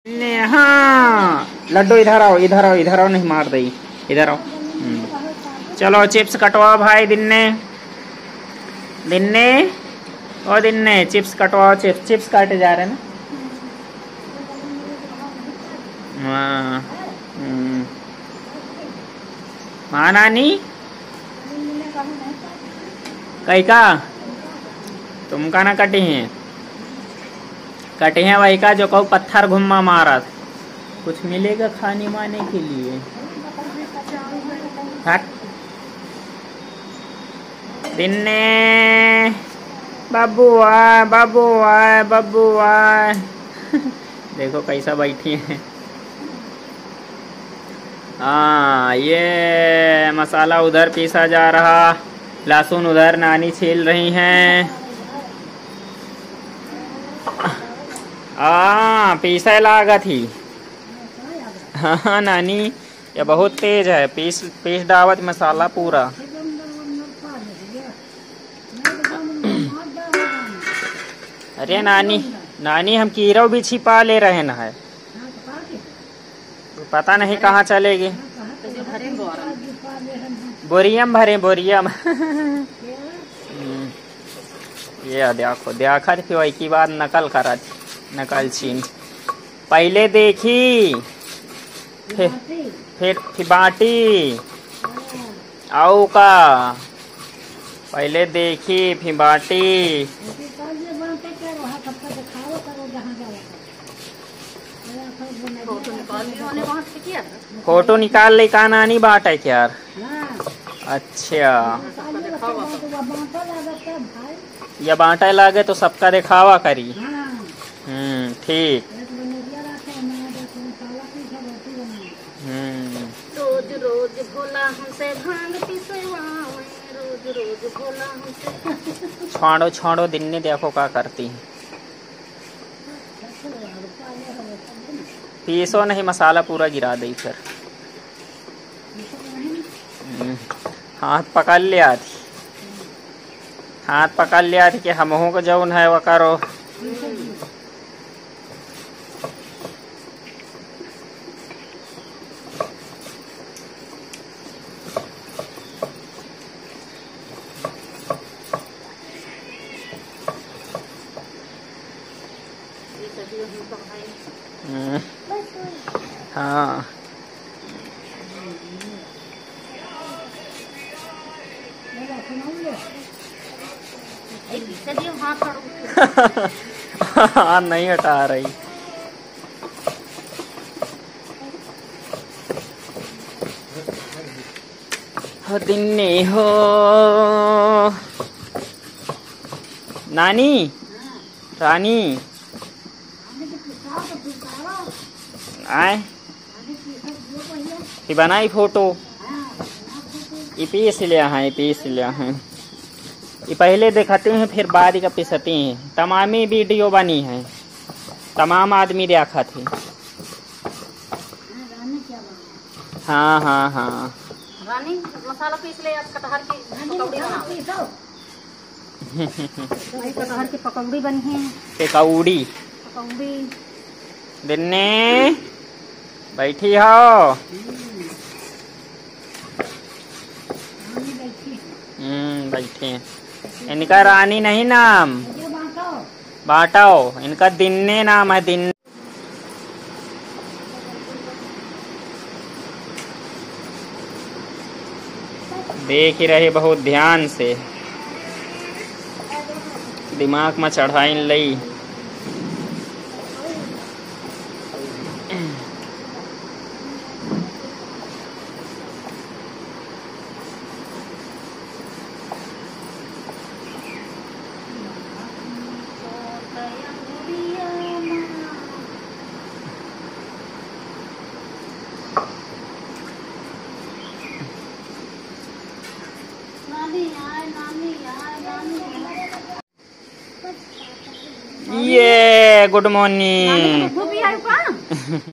हाँ लड्डू इधर आओ इधर आओ इधर आओ, नहीं मार दई, इधर आओ। चलो चिप्स कटवाओ भाई दिन्ने दिन्ने ओ दिन्ने चिप्स कटवाओ, चिप्स चिप्स काटे जा रहे हैं ना। हाँ हाँ नानी कई का तुम का ना कटी हैं, कटे हैं वही का जो कहू पत्थर घुम्मा मारा। कुछ मिलेगा खाने माने के लिए। हट दिन्ने बाबू आए बाबू आए बाबू आए। देखो कैसा बैठी है। हाँ ये मसाला उधर पीसा जा रहा, लहसुन उधर नानी छील रही हैं। पीसा लागत ही। हाँ नानी ये बहुत तेज है, पीस पीस दावत मसाला पूरा। अरे नानी नानी हम कीड़ों भी छिपा ले रहे न है, पता नहीं कहाँ चलेगी। बोरियम भरे बोरियम। ये देखो देखा फिर वही की बात नकल करा, नकल छीन। पहले देखी फिर बाटी आओ का, पहले देखी फिर बाटी। फोटो निकाल ले का नानी बाटा है क्या? अच्छा या बांटा लागे तो सबका दिखावा करी। ठीक। रोज रोज भोला हमसे भांग पिसवावे, रोज रोज भोला हमसे। छोड़ो छोड़ो दिन्ने देखो क्या करती है। पीसो नहीं मसाला पूरा गिरा दे फिर। हाथ पकड़ लिया थी, हाथ पकड़ लिया थी कि हमहू को जौन है वो करो। हाँ हाँ नहीं हटा रही। हो दिन्ने हो नानी रानी आए बनाई फोटो। ये पीस लिया है, पीस लिया है। ये पहले दिखाते हैं फिर बाद का पिसते हैं। तमामी वीडियो बनी है, तमाम आदमी देखा थे। हाँ हाँ हाँ रानी मसाला पीस ले, कटहर की पकौड़ी बनाओ। कटहर की पकौड़ी बनी है। पकौड़ी पकौड़ी दिन्ने बैठी हो। बैठे हैं। इनका रानी नहीं नाम बाटाओ, इनका दिन्ने नाम है। दिन्ने देख ही रहे बहुत ध्यान से, दिमाग में चढ़ाई लई। ये गुड मॉर्निंग।